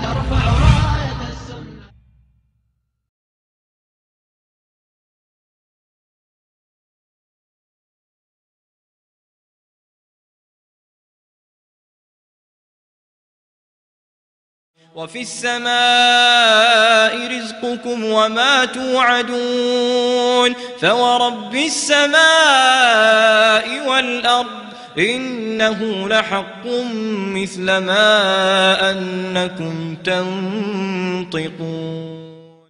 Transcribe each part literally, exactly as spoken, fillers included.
نرفع راية السنة. وفي السماء رزقكم وما توعدون فورب السماء والأرض إنه لحق مثل ما أنكم تنطقون.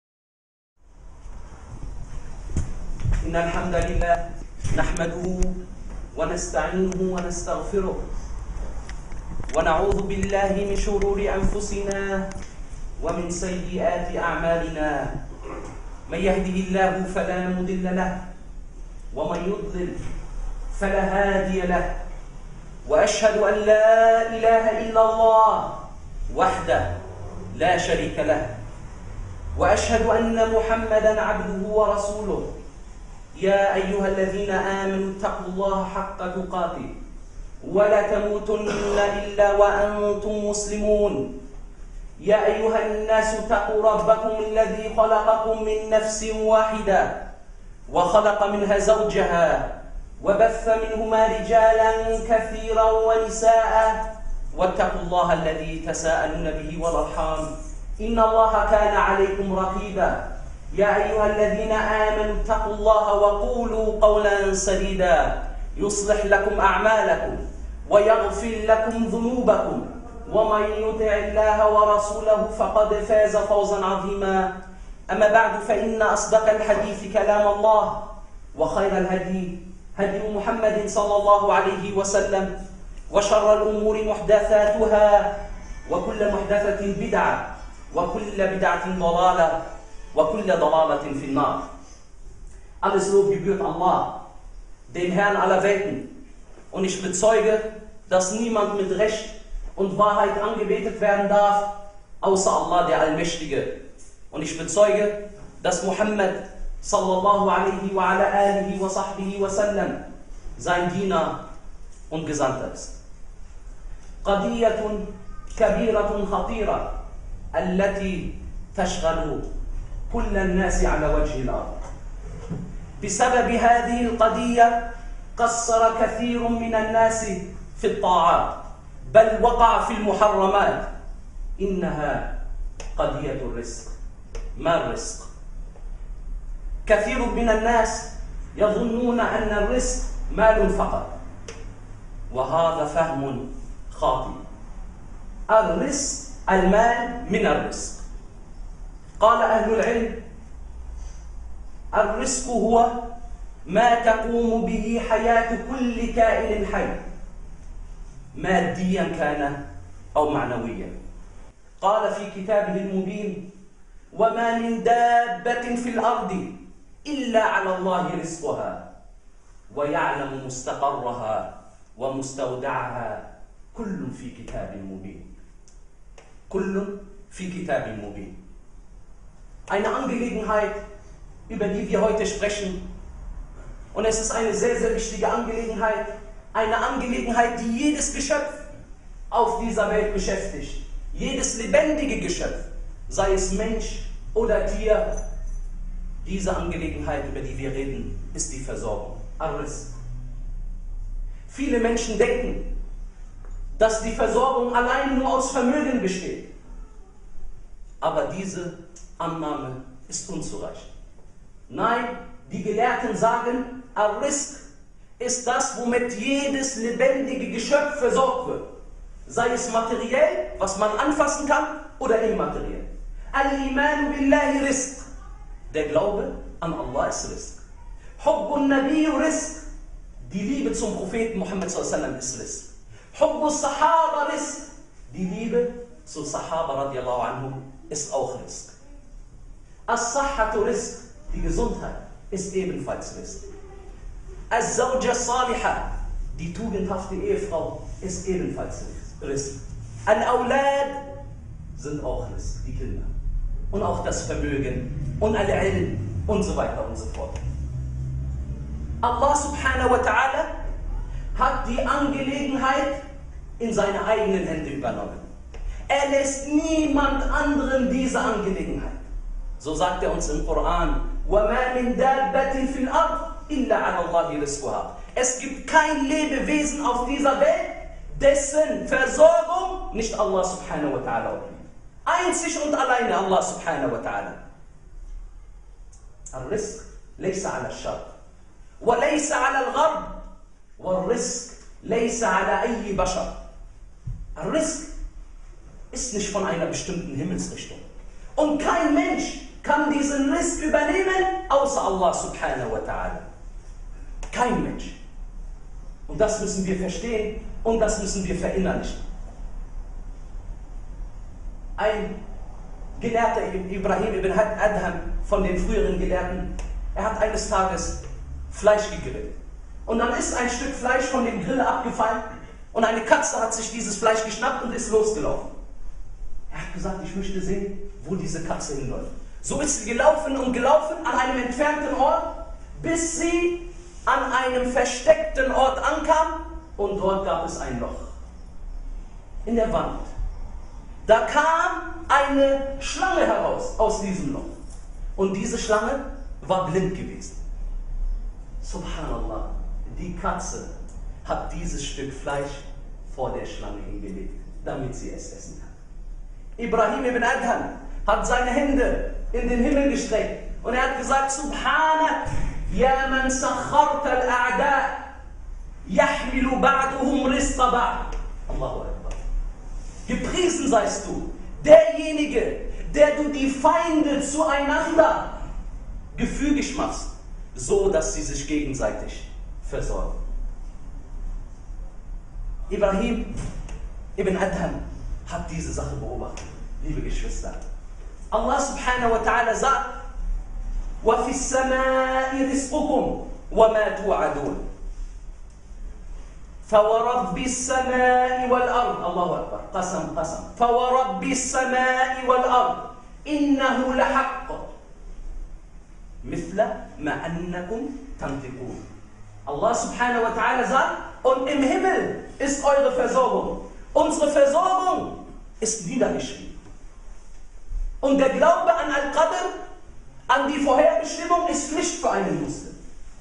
إن الحمد لله نحمده ونستعينه ونستغفره ونعوذ بالله من شرور أنفسنا ومن سيئات أعمالنا. من يهده الله فلا مضل له ومن يضلل فلا هادي له، وأشهد أن لا إله إلا الله وحده لا شريك له، وأشهد أن محمدا عبده ورسوله. يا أيها الذين آمنوا اتقوا الله حق تقاته ولا تموتن إلا وأنتم مسلمون. يا أيها الناس اتقوا ربكم الذي خلقكم من نفس واحدة وخلق منها زوجها وبث منهما رجالا كثيرا ونساء، واتقوا الله الذي تساءلون به والأرحام إن الله كان عليكم رقيبا. يا أيها الذين آمنوا اتقوا الله وقولوا قولا سديدا يصلح لكم أعمالكم ويغفر لكم ذنوبكم، ومن يطع الله ورسوله فقد فاز فوزا عظيما. أما بعد، فإن أصدق الحديث كلام الله، وخير الهدي هدي محمد صلى الله عليه وسلم، وشر الأمور محدثاتها، وكل محدثة بدعة، وكل بدعة ضلالة، وكل ضلالة في النار. Alles Lob gebührt Allah, dem Herrn aller Welten. Und ich bezeuge, dass niemand mit Recht und Wahrheit angebetet werden darf, außer Allah, der Allmächtige. Und ich bezeuge, dass Muhammad sallallahu alaihi wa ala alihi wa sahbihi wa sallam sein Diener und Gesandter ist. قضية كبيرة خطيرة التي تشغل كل الناس على وجه الأرض. بسبب هذه القضية قصر كثير من الناس في الطاعات، بل وقع في المحرمات. إنها قضية الرزق. ما الرزق؟ كثير من الناس يظنون أن الرزق مال فقط، وهذا فهم خاطئ. الرزق المال من الرزق. قال أهل العلم: الرزق هو ما تقوم به حياة كل كائن حي، ماديا كان أو معنويا. قال في كتابه المبين: وما من دابة في الأرض إلا على الله رزقها ويعلم مستقرها ومستودعها، كل في كتاب مبين. كل في كتاب مبين. Eine Angelegenheit, über die wir heute sprechen, und es ist eine sehr, sehr wichtige Angelegenheit, eine Angelegenheit, die jedes Geschöpf auf dieser Welt beschäftigt, jedes lebendige Geschöpf, sei es Mensch oder Tier. Diese Angelegenheit, über die wir reden, ist die Versorgung, Ar-Rizq. Viele Menschen denken, dass die Versorgung allein nur aus Vermögen besteht, aber diese Annahme ist unzureichend. Nein, die Gelehrten sagen, Ar-Rizq ist das, womit jedes lebendige Geschöpf versorgt wird. Sei es materiell, was man anfassen kann, oder immateriell. Al-Iman billahi Rizq. Der Glaube an Allah ist Rizq. Hubbun Nabi Rizq. Die Liebe zum Propheten Muhammad sallallahu alaihi wasallam ist Rizq. Hubbus Sahaba Rizq. Die Liebe zu Sahaba radiallahu anhum ist auch Rizq. As-Sahhatu Rizq. Die Gesundheit ist ebenfalls Rizq. As-Zawja Salihah. Die tugendhafte Ehefrau ist ebenfalls Rizq. Al-Awlad sind auch Rizq, die Kinder. Und auch das Vermögen und Al-Ilm und so weiter und so fort. Allah subhanahu wa ta'ala hat die Angelegenheit in seine eigenen Hände übernommen. Er lässt niemand anderen diese Angelegenheit. So sagt er uns im Koran, وَمَا مِنْ دَابَّةٍ فِي الْأَرْضِ إِلَّا عَلَى اللَّهِ رِزْقُهَا. Es gibt kein Lebewesen auf dieser Welt, dessen Versorgung nicht Allah subhanahu wa ta'ala obliegt. Einzig und alleine Allah subhanahu wa ta'ala. الرزق ليس على الشرق وليس على الغرب والرزق ليس على أي بشر. الرزق ist nicht von einer bestimmten Himmelsrichtung. Und kein Mensch kann diesen Rizq übernehmen, außer Allah subhanahu wa ta'ala. Kein Mensch. Und das müssen wir verstehen und das müssen wir verinnerlichen. Ein Gelehrter, Ibrahim ibn Adham, von den früheren Gelehrten, er hat eines Tages Fleisch gegrillt. Und dann ist ein Stück Fleisch von dem Grill abgefallen und eine Katze hat sich dieses Fleisch geschnappt und ist losgelaufen. Er hat gesagt, ich möchte sehen, wo diese Katze hinläuft. So ist sie gelaufen und gelaufen an einem entfernten Ort, bis sie an einem versteckten Ort ankam und dort gab es ein Loch in der Wand. Da kam eine Schlange heraus aus diesem Loch. Und diese Schlange war blind gewesen. Subhanallah, die Katze hat dieses Stück Fleisch vor der Schlange hingelegt, damit sie es essen kann. Ibrahim ibn Adham hat seine Hände in den Himmel gestreckt und er hat gesagt, Subhanak, ya man sakharta al-a'da, yahmilu ba'duhum rizqa ba'd. Allahu Akbar. Gepriesen seist du, derjenige, der du die Feinde zueinander gefügig machst, so dass sie sich gegenseitig versorgen. Ibrahim ibn Adham hat diese Sache beobachtet, liebe Geschwister. Allah subhanahu wa ta'ala sagt, وَفِي السَّمَاءِ رِزْقُكُمْ وَمَا تُوعَدُونَ فَوَرَبِّ السَّمَاءِ وَالْأَرْضِ. Allahu Akbar. Qasam, qasam. فَوَرَبِّ السَّمَاءِ وَالْأَرْضِ إِنَّهُ لَحَقٌّ مِثْلَ مَا أَنَّكُمْ تَنْطِقُونَ. Allah subhanahu wa ta'ala sagt, und im Himmel ist eure Versorgung. Unsere Versorgung ist niedergeschrieben. Und der Glaube an Al-Qadr, an die Vorherbestimmung, ist Pflicht für einen Muslim.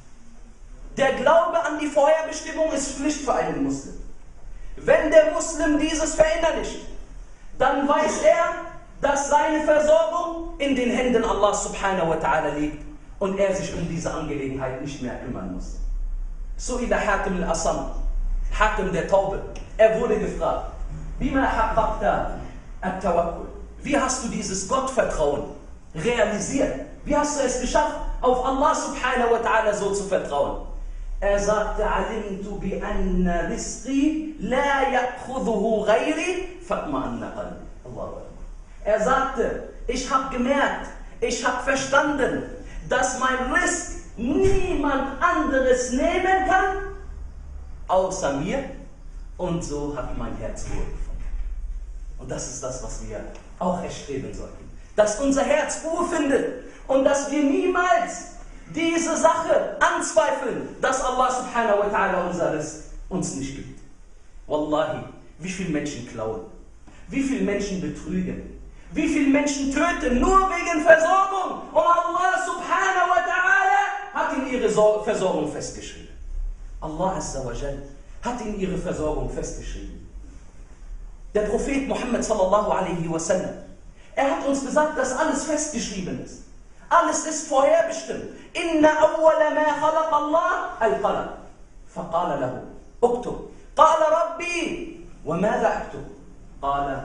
Der Glaube an die Vorherbestimmung ist Pflicht für einen Muslim. Wenn der Muslim dieses verinnerlicht, dann weiß er, dass seine Versorgung in den Händen Allah subhanahu wa ta'ala liegt und er sich um diese Angelegenheit nicht mehr kümmern muss. Su'ila Hatim al-Asam, Hatim der Taube, er wurde gefragt, Bima haqqaqta at-tawakkul. Wie hast du dieses Gottvertrauen realisiert? Wie hast du es geschafft, auf Allah subhanahu wa ta'ala so zu vertrauen? Er sagte, Alimtu bi anna rizqi la ya'khudhuhu ghayri fatma'anna qalbi. Allahu Akbar. Er sagte, ich habe gemerkt, ich habe verstanden, dass mein Rizq niemand anderes nehmen kann, außer mir. Und so hat mein Herz Ruhe gefunden. Und das ist das, was wir auch erstreben sollten. Dass unser Herz Ruhe findet und dass wir niemals diese Sache anzweifeln, dass Allah subhanahu wa ta'ala unser Rizq uns nicht gibt. Wallahi, wie viele Menschen klauen, wie viele Menschen betrügen, wie viele Menschen töten, nur wegen Versorgung. Und Allah subhanahu wa ta'ala hat ihnen ihre Versorgung festgeschrieben. Allah azza wa jal hat ihnen ihre Versorgung festgeschrieben. Der Prophet Muhammad sallallahu alaihi wasallam, er hat uns gesagt, dass alles festgeschrieben ist. Alles ist vorherbestimmt. Inna awwala ma khalaqa Allah al-qalam. Faqala lahu, uktub. Qala Rabbi, wa madha aktub? Qala,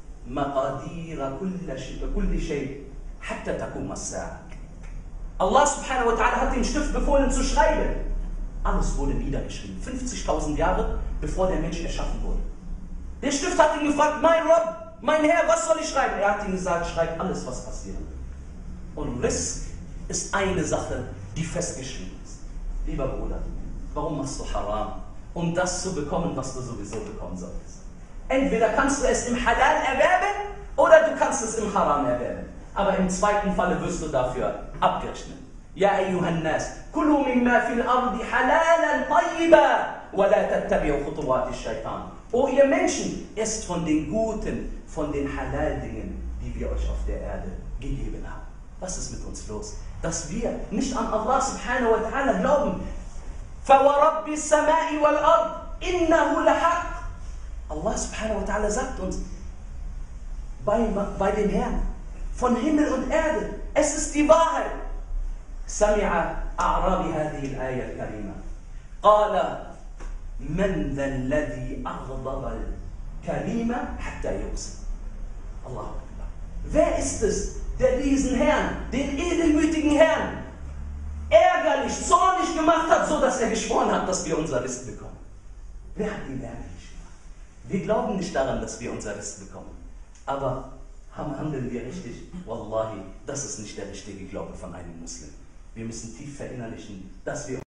maqadira kulli shay, hatta takuma as-sa'a. Allah subhanahu wa ta'ala hat den Stift befohlen zu schreiben. Alles wurde niedergeschrieben. fünfzigtausend Jahre, bevor der Mensch erschaffen wurde. Der Stift hat ihn gefragt, mein Rabb, mein Herr, was soll ich schreiben? Er hat ihm gesagt, schreib alles, was passiert. Und Rizq ist eine Sache, die festgeschrieben ist. Lieber Bruder, warum machst du Haram, um das zu bekommen, was du sowieso bekommen solltest? Entweder kannst du es im Halal erwerben, oder du kannst es im Haram erwerben. Aber im zweiten Falle wirst du dafür abgerechnet. Ya ayyuhan nas, kulu mimma fil ardi halalan tayyiba, wa la tattabi'u khutuwati shaitan. O ihr Menschen, esst von den guten, von den Halal-Dingen, die wir euch auf der Erde gegeben haben. Was ist mit uns los? Dass wir nicht an Allah subhanahu wa ta'ala glauben. فَوَرَبِّ السَّمَاءِ وَالْأَرْضِ إِنَّهُ لَحَقٌّ. Allah subhanahu wa ta'ala sagt uns, bei, bei dem Herrn, von Himmel und Erde, es ist die Wahrheit. سمع أعرابي هذه الآية الكريمة قال من ذا الذي أغضب الكريم حتى يقسم. Allah Akbar. Wer ist es, der diesen Herrn, den edelmütigen Herrn, ärgerlich, zornig gemacht hat, so dass er geschworen hat, dass wir unser Risk bekommen? Wer hat ihn ärgerlich gemacht? Wir glauben nicht daran, dass wir unser Risk bekommen. Aber handeln wir richtig? Wallahi, das ist nicht der richtige Glaube von einem Muslim. Wir müssen tief verinnerlichen, dass wir